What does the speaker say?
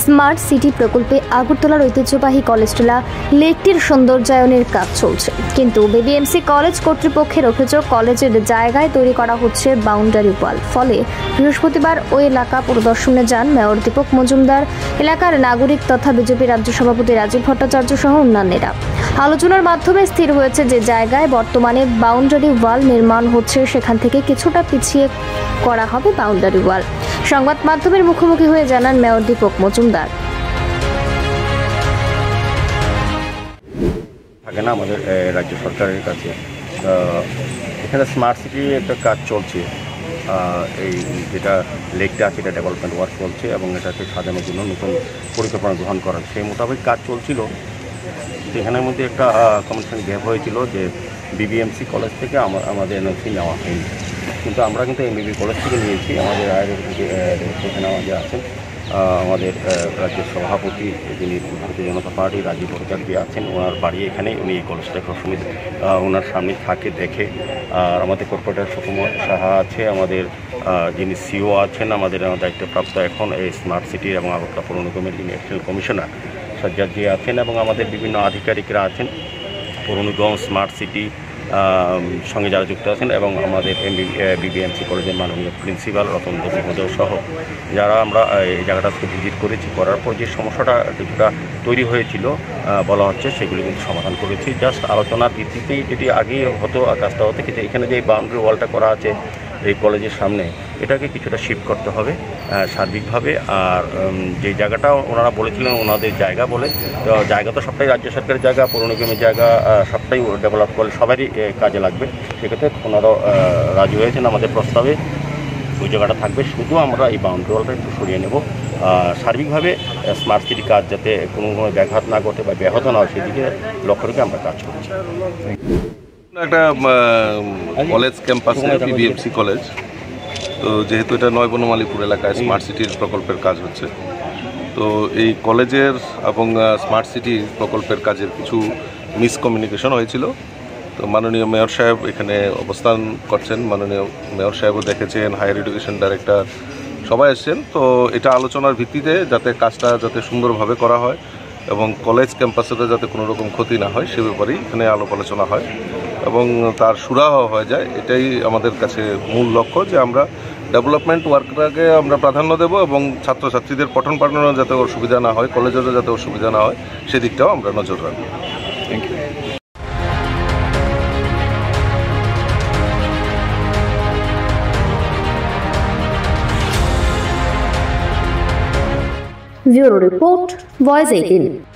Smart city প্রকল্পে আগরতলার ঐতিহ্যবাহী কলেজটিলা লেকটির সৌন্দর্যায়নের কাজ চলছে, কিন্তু বিবিএমসি কলেজ কর্তৃপক্ষের অভিযোগ কলেজের জায়গায় তৈরি করা হচ্ছে বাউন্ডারি ওয়াল। ফলে বৃহস্পতিবার ওই এলাকা পরিদর্শনে যান মেয়র দীপক মজুমদার, এলাকার নাগরিক তথা বিজেপি রাজ্য সভাপতি রাজীব ভট্টাচার্য সহ অন্যান্যরা। আলোচনার মাধ্যমে স্থির হয়েছে যে জায়গায় বর্তমানে বাউন্ডারি ওয়াল নির্মাণ হচ্ছে সেখান থেকে কিছুটা পিছিয়ে করা হবে বাউন্ডারি ওয়াল। সংবাদ মাধ্যমের মুখোমুখি হয়ে জানান মেয়র দীপক মজুমদার। থাকে না আমাদের রাজ্য সরকারের কাছে এখানে স্মার্ট সিটি একটা কাজ চলছে, এই যেটা লেকটা আছে এটা ডেভেলপমেন্ট ওয়ার্ক চলছে এবং এটাকে সাজানোর জন্য নতুন পরিকল্পনা গ্রহণ করা, সেই মোতাবেক কাজ চলছিল। সেখানের মধ্যে একটা কমিউনিকেশন গ্যাপ হয়েছিল যে বিবিএমসি কলেজ থেকে আমাদের এনওসি নেওয়া হয়নি, কিন্তু আমরা কিন্তু এমবিবি কলেজ থেকে নিয়েছি। আমাদের সেখানে আমাদের আছেন আমাদের রাজ্যের সভাপতি, যিনি ভারতীয় জনতা পার্টি রাজীব ভট্টাচার্য আছেন, ওনার বাড়ি এখানে, উনি এই কলেজটা সবসময় ওনার সামনে থাকে দেখে। আর আমাদের কর্পোরেটর সুকুমার সাহা আছে, আমাদের যিনি সিও আছেন, আমাদের দায়িত্বপ্রাপ্ত এখন এই স্মার্ট সিটি এবং আগরতলা পৌর নিগমের যিনি এডিশনাল কমিশনার সাজ্জাদজি আছেন, এবং আমাদের বিভিন্ন আধিকারিকরা আছেন পৌর নিগম স্মার্ট সিটি সঙ্গে যারা যুক্ত আছেন, এবং আমাদের বিবিএমসি কলেজের মাননীয় প্রিন্সিপাল রতন দেব মহোদয় সহ যারা আমরা এই জায়গাটাকে ভিজিট করেছি। করার পর যে সমস্যাটা কিছুটা তৈরি হয়েছিল বলা হচ্ছে সেগুলি কিন্তু সমাধান করেছি। জাস্ট আলোচনার ভিত্তিতেই যেটি আগে হতো কাজটা হতো, কিন্তু এখানে যে বাউন্ডারি ওয়ালটা করা আছে এই কলেজের সামনে, এটাকে কিছুটা শিফট করতে হবে সার্বিকভাবে। আর যে জায়গাটা ওনারা বলেছিলেন ওনাদের জায়গা বলে, তো জায়গা তো সবটাই রাজ্য সরকারের জায়গা, পৌর নিগমের জায়গা, সবটাই ডেভেলপ করলে সবারই কাজে লাগবে। সেক্ষেত্রে ওনারাও রাজি হয়েছেন আমাদের প্রস্তাবে, ওই জায়গাটা থাকবে। শুধু আমরা এই বাউন্ডারি ওয়ালটা একটু সরিয়ে নেব। সার্বিকভাবে স্মার্ট সিটি কাজ যাতে কোনো ব্যাঘাত না ঘটে বা ব্যাহত না হয় সেদিকে লক্ষ্য রেখে আমরা কাজ করছি। একটা কলেজ ক্যাম্পাসে বিবিএমসি কলেজ, তো যেহেতু এটা নয় বনমালীপুর এলাকায় স্মার্ট সিটির প্রকল্পের কাজ হচ্ছে, তো এই কলেজের এবং স্মার্ট সিটি প্রকল্পের কাজের কিছু মিসকমিউনিকেশন হয়েছিল। তো মাননীয় মেয়র সাহেব এখানে অবস্থান করছেন, মাননীয় মেয়র সাহেবও দেখেছেন, হায়ার এডুকেশন ডাইরেক্টর সবাই এসছেন। তো এটা আলোচনার ভিত্তিতে যাতে কাজটা যাতে সুন্দরভাবে করা হয় এবং কলেজ ক্যাম্পাসে যাতে কোনো রকম ক্ষতি না হয় সে ব্যাপারেই এখানে আলাপ আলোচনা হয় এবং তার সুরাহা হয়ে যায়। এটাই আমাদের কাছে মূল লক্ষ্য, যে আমরা ডেভেলপমেন্ট ওয়ার্কটাকে আমরা প্রাধান্য দেব এবং ছাত্রছাত্রীদের পঠন পাঠনে যাতে অসুবিধা না হয়, কলেজেরও যাতে অসুবিধা না হয় সেদিকটাও আমরা নজর রাখব। Thank you. Bureau report, voice 18।